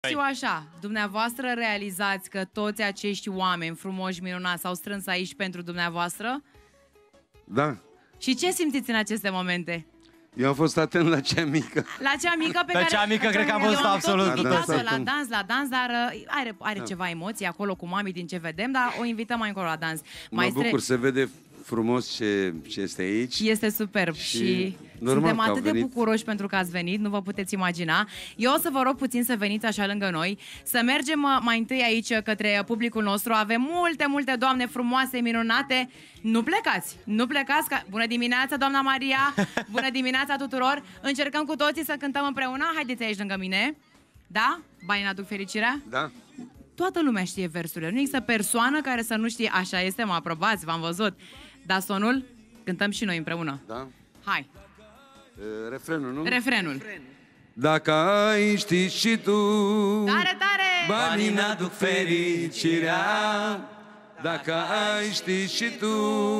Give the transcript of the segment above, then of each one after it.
Știu așa, dumneavoastră realizați că toți acești oameni frumoși, minunați s-au strâns aici pentru dumneavoastră? Da. Și ce simțiți în aceste momente? Eu am fost atent la cea mică. La cea mică pe care... La cea mică cred că am văzut absolut tot. La dans, dar are Da. ceva emoții acolo cu mami din ce vedem, dar o invităm mai încolo la dans. Mă bucur, se vede frumos ce este aici. Este superb și suntem atât de bucuroși pentru că ați venit, nu vă puteți imagina. Eu o să vă rog puțin să veniți așa lângă noi, să mergem mai întâi aici către publicul nostru. Avem multe doamne frumoase, minunate. Nu plecați, nu plecați. Bună dimineața, doamna Maria! Bună dimineața tuturor! Încercăm cu toții să cântăm împreună. Haideți aici lângă mine. Da? Banii aduc fericirea? Da. Toată lumea știe versurile. Nu există persoană care să nu știe. Așa este, mă aprobați, v-am văzut. Da, sonul? Cântăm și noi împreună. Da. Hai. Refrenul, nu? Refrenul. Dacă ai ști și tu, tare, tare! banii n-aduc fericirea. Dacă ai ști și tu,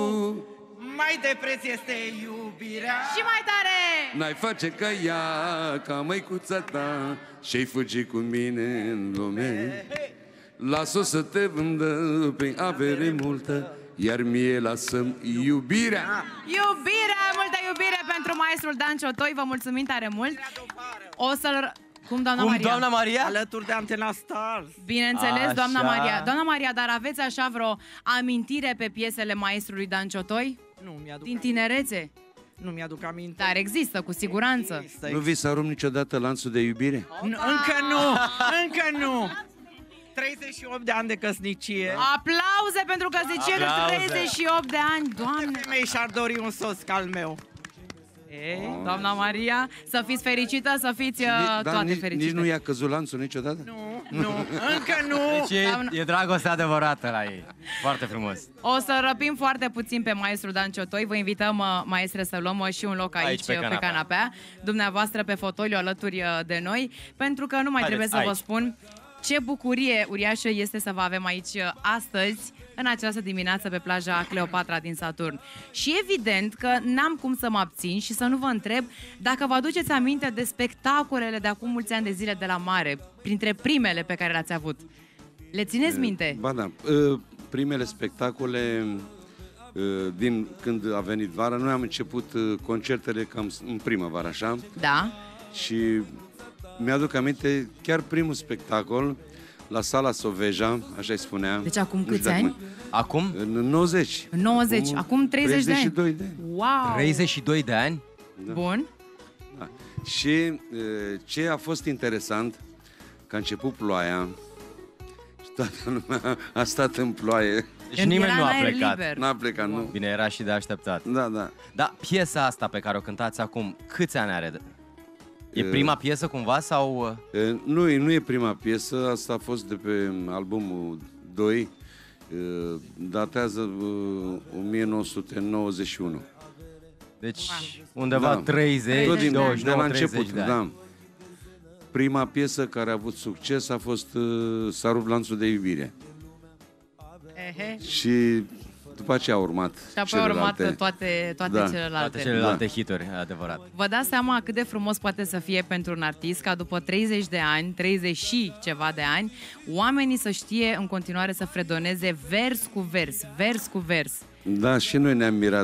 mai de preț este iubirea. Și mai tare! n-ai face ca ea, ca măicuța ta, și-ai fugi cu mine în lume. Lasă-o să te vândă prin avere multă, iar mie lasă-mi iubirea. Iubirea, multă iubire pentru maestrul Dan Ciotoi. Vă mulțumim tare mult. O să-l... Cum, doamna Maria? Doamna Maria? Alături de Antena Stars. Bineînțeles, Așa. doamna Maria. Doamna Maria, dar aveți așa vreo amintire pe piesele maestrului Dan Ciotoi? Nu mi-aduc din tinerețe? Nu mi-aduc aminte. Dar există, cu siguranță. Nu vi s-a rupt niciodată lanțul de iubire? Încă nu, încă nu. 38 de ani de căsnicie. Aplauze pentru căsnicie de Aplauze. 38 de ani, doamne! Femei și-ar dori un soț ca al meu. Ei, doamna Maria, să fiți fericită, să fiți toate fericite. Nici nu i-a căzut lanțul niciodată? Nu, încă nu. Deci e dragoste adevărată la ei. Foarte frumos. O să răpim foarte puțin pe maestrul Dan Ciotoi. Vă invităm, maestre, să luăm și un loc aici pe canapea. Dumneavoastră pe fotoliu alături de noi, pentru că nu mai trebuie să vă spun ce bucurie uriașă este să vă avem aici astăzi, în această dimineață, pe plaja Cleopatra din Saturn. Și evident că n-am cum să mă abțin și să nu vă întreb dacă vă aduceți aminte de spectacolele de acum mulți ani de zile de la mare, printre primele pe care le-ați avut. Le țineți minte? Ba da, primele spectacole din când a venit vara, noi am început concertele cam în primăvară, așa? Da. Și mi-aduc aminte chiar primul spectacol la Sala Soveja, așa-i spunea. Deci acum câți ani? Acum? În 90. În 90, acum 30 de ani. 32 de ani. Wow! 32 de ani? Da. Bun. Da. Și ce a fost interesant, că a început ploaia și toată lumea a stat în ploaie. Deci nimeni nu a plecat. N-a plecat, nu. Bine, era și de așteptat. Da, da. Dar piesa asta pe care o cântați acum, câți ani are? E prima piesă cumva sau... Nu e prima piesă, asta a fost de pe albumul 2, datează 1991. Deci undeva 30, tot din 29, de la 30 început, de ani. da. Prima piesă care a avut succes a fost S-a rupt lanțul de iubire. Și după aceea a urmat și apoi au urmat toate celelalte. Toate celelalte hituri, adevărat. Vă dați seama cât de frumos poate să fie pentru un artist ca după 30 de ani, 30 și ceva de ani, oamenii să știe în continuare să fredoneze vers cu vers, vers cu vers. Da, și noi ne-am mirat.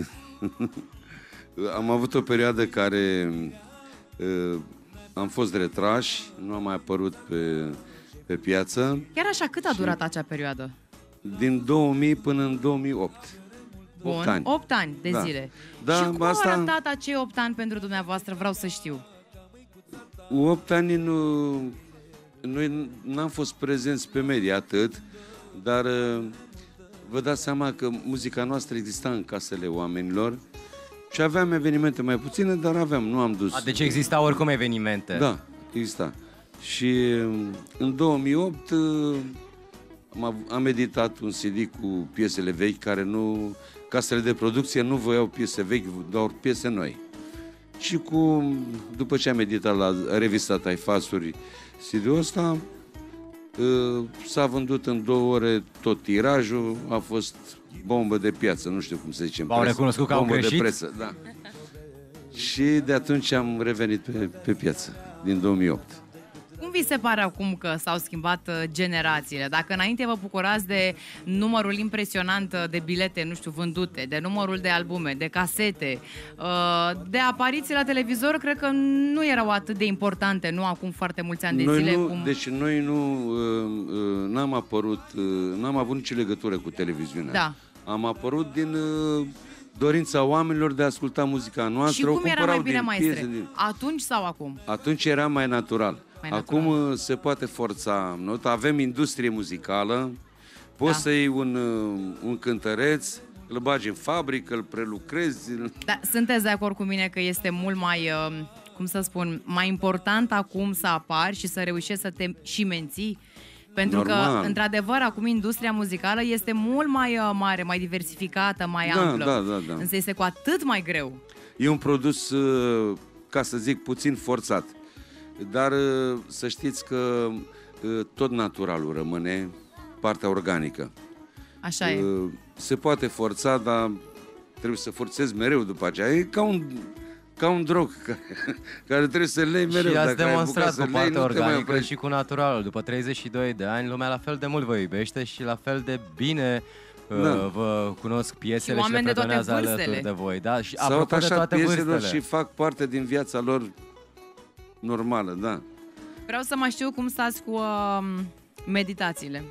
Am avut o perioadă care am fost retrași, nu am mai apărut pe piață. Chiar așa, cât a durat acea perioadă? Din 2000 până în 2008. Bun, 8 ani. 8 ani de zile. Da, și cum au arătat acei 8 ani pentru dumneavoastră? Vreau să știu. 8 ani noi n-am fost prezenți pe media atât, dar vă dați seama că muzica noastră exista în casele oamenilor și aveam evenimente mai puține, dar aveam, nu am dus. Deci exista oricum evenimente. Da, exista. Și în 2008 am editat un CD cu piesele vechi care nu... Casele de producție nu voiau piese vechi, doar piese noi. Și după ce am editat la revista Taifasuri CD-ul ăsta, s-a vândut în 2 ore tot tirajul, a fost bombă de piață, nu știu cum se zice în presă. V-au recunoscut că au bombă greșit? de presă, da. Și de atunci am revenit pe piață, din 2008. Cum vi vi se pare acum că s-au schimbat generațiile? Dacă înainte vă bucurați de numărul impresionant de bilete, nu știu, vândute, de numărul de albume, de casete, de apariții la televizor, cred că nu erau atât de importante, nu acum foarte mulți ani de zile. Deci noi n-am apărut, n-am avut nicio legătură cu televiziunea. Da. Am apărut din dorința oamenilor de a asculta muzica noastră. Și cum era mai bine, maestre? Atunci sau acum? Atunci era mai natural. Acum se poate forța. Avem industrie muzicală, poți să iei un cântăreț, îl bagi în fabrică, îl prelucrezi. Da, sunteți de acord cu mine că este mult mai, cum să spun, mai important acum să apari și să reușești să te și menții? Pentru că, într-adevăr, acum industria muzicală este mult mai mare, mai diversificată, mai amplă. Da. Însă este cu atât mai greu. E un produs, ca să zic, puțin forțat. Dar să știți că tot naturalul rămâne, partea organică. Așa e. Se poate forța, dar trebuie să forțezi mereu după aceea. E ca un drog care trebuie să lei mereu. Și ați demonstrat cu partea organică și cu naturalul. După 32 de ani, lumea la fel de mult vă iubește și la fel de bine vă cunosc piesele și le predonează alături de voi. Da? Și s-au atașat pieselor vârstele. Și fac parte din viața lor normală, da. Vreau să mai știu cum stați cu meditațiile.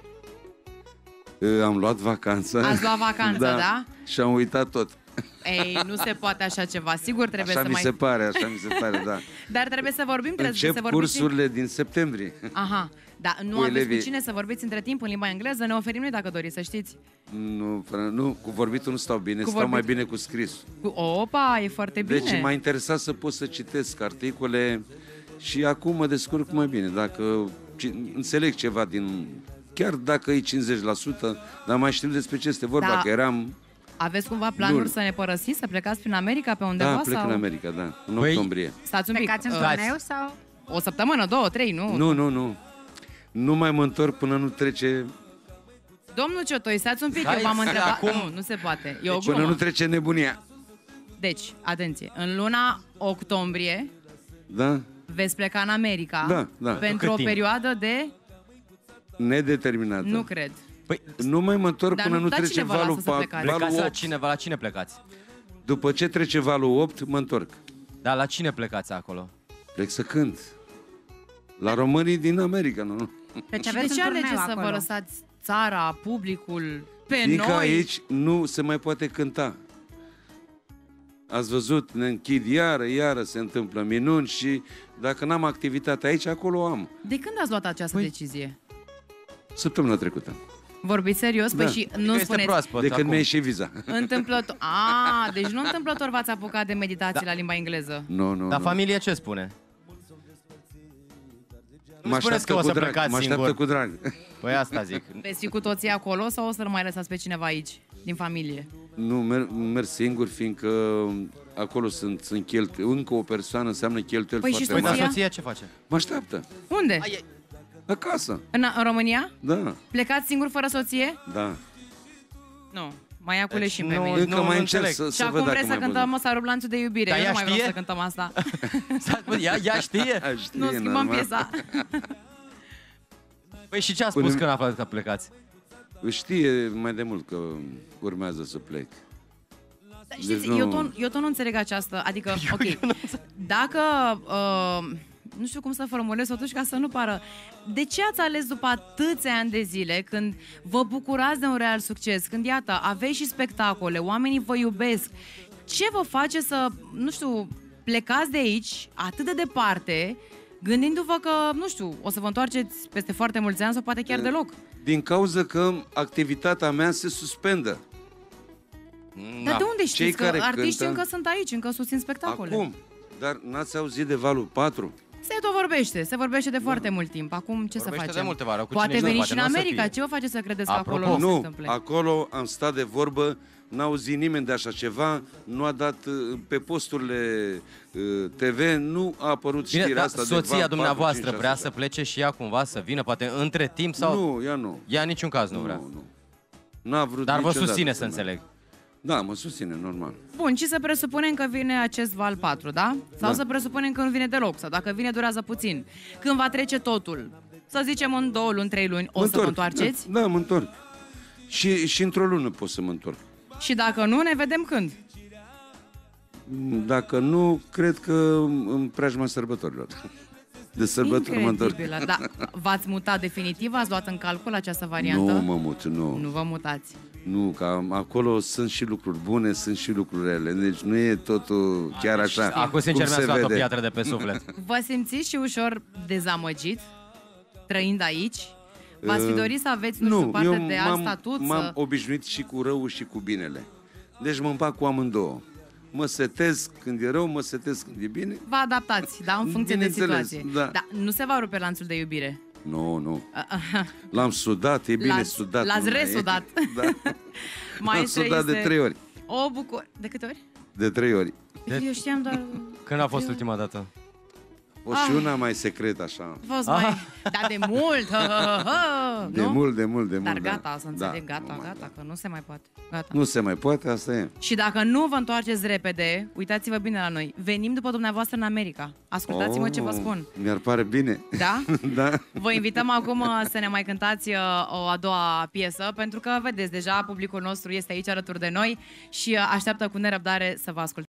Am luat vacanță. Ați luat vacanță, da? Și am uitat tot. Ei, nu se poate așa ceva. Sigur trebuie așa să mi se pare, da. Dar trebuie să vorbim, Încep cursurile din septembrie. Aha. Da, nu aveți cu cine să vorbiți între timp în limba engleză? Ne oferim noi dacă doriți, să știți. Nu, cu vorbitul nu stau bine, stau mai bine cu scris. Opa, e foarte bine. Deci m-a interesat să pot să citesc articole și acum mă descurc mai bine. Dacă înțeleg ceva chiar dacă e 50%, dar mai știu despre ce este vorba, că eram... Aveți cumva planuri să ne părăsiți, să plecați prin America pe undeva? Da, plec în America, da, în octombrie. Stați un pic. Plecați în turneu sau? O săptămână, 2, 3, nu? Nu. Nu mai mă întorc până nu trece... Domnul Ciotoi, stați un pic, eu v-am întrebat. Nu se poate. Până nu trece nebunia. Deci, atenție, în luna octombrie veți pleca în America pentru o perioadă de... nedeterminată. Nu cred. Păi, nu mai mă întorc până nu trece valul 8. Plecați la cine plecați? După ce trece valul 8, mă întorc. Dar la cine plecați acolo? Plec să cânt. La românii din America, nu? De ce alegeți să vă lăsați țara, publicul, Fiindcă noi? Aici nu se mai poate cânta. Ați văzut, ne închid iară se întâmplă minuni și dacă n-am activitate aici, acolo am. De când ați luat această decizie? Săptămâna trecută. Vorbiți serios? Păi și nu spuneți... De când mi-a ieșit viza. Întâmplător. Deci nu întâmplător v-ați apucat de meditații la limba engleză. Nu. Dar familia ce spune? Mă așteaptă cu drag. Păi asta zic. Veți fi cu toții acolo sau o să mai lăsați pe cineva aici, din familie? Nu, merg singur, fiindcă acolo sunt încă o persoană, înseamnă cheltuieli foarte mari. Păi, dar soția ce face? Mă așteaptă. Unde? Acasă. În România? Da. Plecați singur fără soție? Da. Nu. Mai ia culeșim pe mine. Încă mai încerc să și acum vrei să cântăm să rup lanțul de iubire. Eu nu mai vreau să cântăm asta. Ea știe? Nu, schimbăm piesa. Păi și ce a spus când a aflat că plecați? Știe mai de mult că urmează să plec. Știți, eu tot nu înțeleg această, adică, dacă, nu știu cum să formulez totuși ca să nu pară, de ce ați ales după atâția ani de zile, când vă bucurați de un real succes, când, iată, aveți și spectacole, oamenii vă iubesc, ce vă face să, nu știu, plecați de aici, atât de departe, gândindu-vă că, nu știu, o să vă întoarceți peste foarte mulți ani sau poate chiar deloc? Din cauza că activitatea mea se suspendă. Dar de unde știți că artiștii încă sunt aici, încă susțin spectacole? Acum, dar n-ați auzit de valul 4? Se vorbește de foarte mult timp. Acum ce să facem? De multe vară. Poate veni și în America. Ce vă face să credeți că acolo nu se întâmplă? Acolo am stat de vorbă, n-a auzit nimeni de așa ceva, nu a dat pe posturile TV, nu a apărut știrea asta. Soția dumneavoastră vrea să plece și ea cumva să vină, poate între timp sau... Nu, ea nu. Ea în niciun caz nu vrea. Nu. N-a vrut. Dar vă susține, să înțeleg. Da, mă susține, normal. Bun, și să presupunem că vine acest val 4, da? Sau să presupunem că nu vine deloc, sau dacă vine durează puțin. Când va trece totul, să zicem în 2 luni, 3 luni, să vă întoarceți? Da, mă întorc. Și într-o lună pot să mă întorc. Și dacă nu, ne vedem când? Dacă nu, cred că în preajma sărbătorilor. De sărbători mă întorc. Da. V-ați mutat definitiv? Ați luat în calcul această variantă? Nu mă mut, nu. Nu vă mutați. Nu, că acolo sunt și lucruri bune, sunt și lucruri rele. Deci nu e totul chiar așa. Acum, sincer, mi-ați luat o piatră de pe suflet. Vă simțiți și ușor dezamăgit, trăind aici? V-ați fi dorit să aveți, nu știu, parte de alt statut? M-am obișnuit și cu rău și cu binele. Deci mă împac cu amândouă. Mă setez când e rău, mă setez când e bine. Vă adaptați, da, în funcție de situație. Da. Da, nu se va rupe lanțul de iubire? Nu. L-am sudat, e bine sudat. L-ați resudat. Da. L-am sudat de 3 ori. O bucur... De câte ori? De 3 ori. Eu știam doar... Când a fost ultima dată? O și una mai secret, așa. Fost mai... Dar de mult! De mult. Dar gata, să înțeleg, gata, că nu se mai poate. Gata. Nu se mai poate, asta e. Și dacă nu vă întoarceți repede, uitați-vă bine la noi. Venim după dumneavoastră în America. Ascultați-mă ce vă spun. Mi-ar pare bine. Da? Da. Vă invităm acum să ne mai cântați o a doua piesă, pentru că, vedeți, deja publicul nostru este aici alături de noi și așteaptă cu nerăbdare să vă asculte.